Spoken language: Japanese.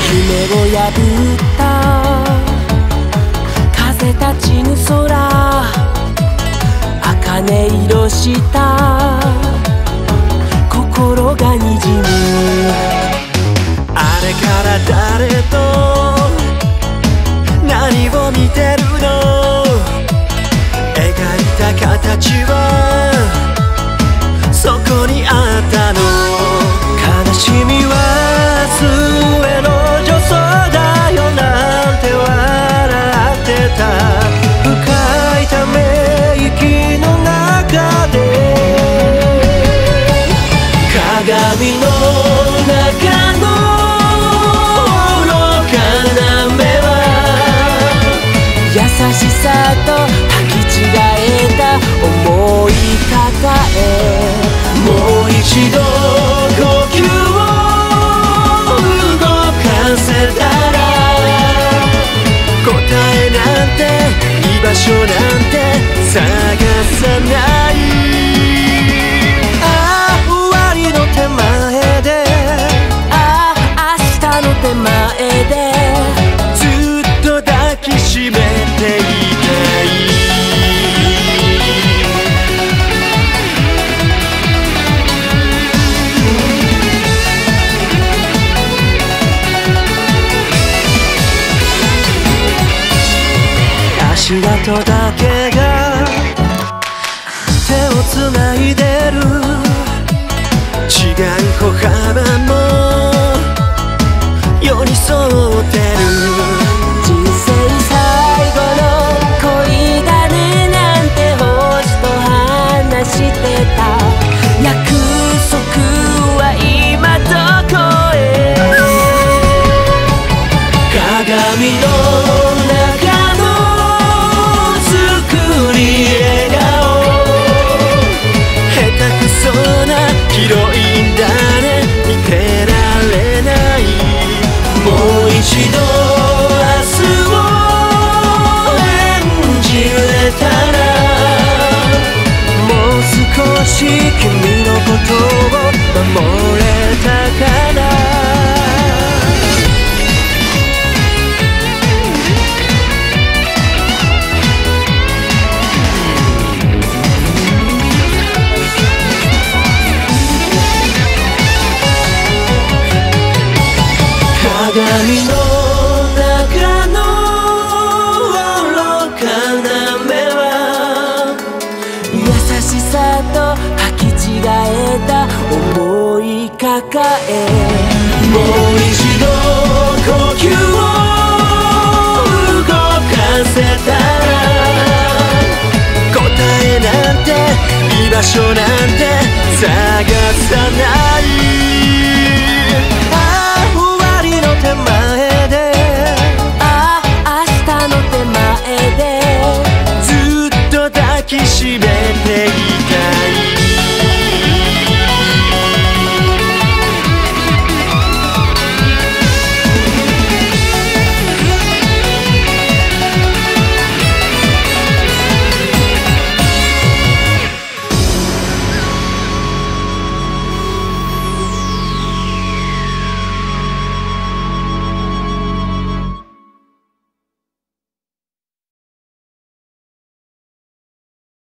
夢を破った風立ちぬ空、茜色した心がにじむ。 あれから誰と何を見てるの？描いた形はそこにあったの。悲しみは末の女装だよなんて笑ってた。深いため息の中で鏡の中の愚かな目は優しさと履き違えた思い抱え、 もう一度呼吸を動かせたら答えなんて居場所なんて探さない。ああ終わりの手前で、 ああ明日の手前でずっと抱きしめていたい。足跡だけが手をつないでる。違う歩幅も寄り添ってる。 人生最後の恋だねなんて星と話してた。約束は今どこへ？ 鏡の中の作り笑顔、下手くそなヒロインだね、見てられない。もう一度明日を演じれたら、もう少し君のことを守れたかな。鏡の中の愚かな目は優しさと履き違えた思い抱え、 もう